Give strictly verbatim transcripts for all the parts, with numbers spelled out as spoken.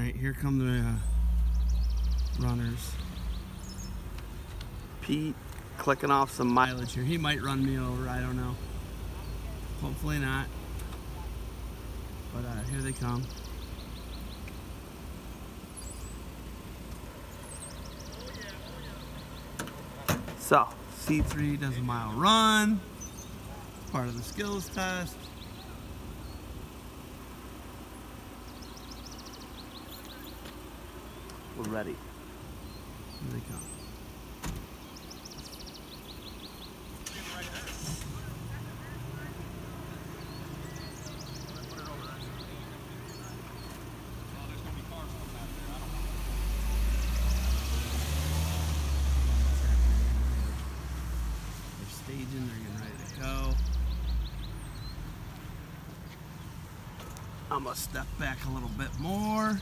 Alright, here come the uh, runners. Pete clicking off some mileage here. He might run me over, I don't know. Hopefully not. But uh, here they come. So, C three does a mile run. Part of the skills test. We're ready. Here they come. They're staging, they're getting ready to go. I'm gonna step back a little bit more.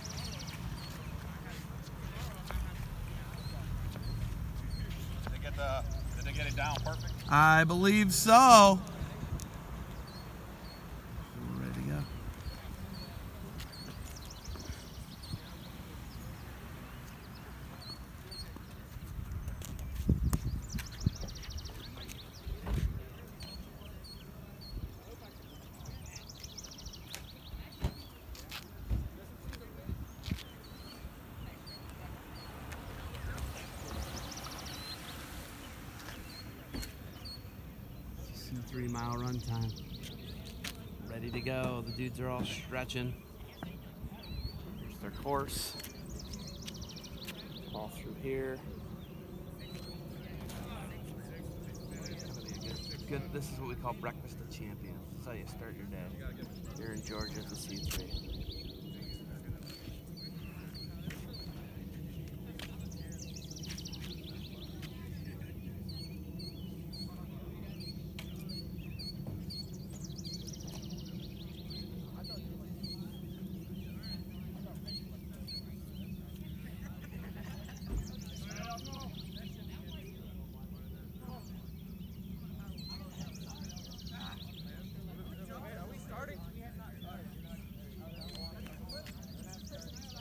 Uh, did they get it down perfect? I believe so. We're ready to go. Three mile run time. Ready to go. The dudes are all stretching. Here's their course. All through here. Good, good. This is what we call breakfast of champions. This is how you start your day. You're in Georgia at the C three.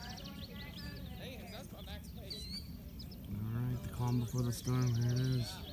Alright, the calm before the storm, here it is.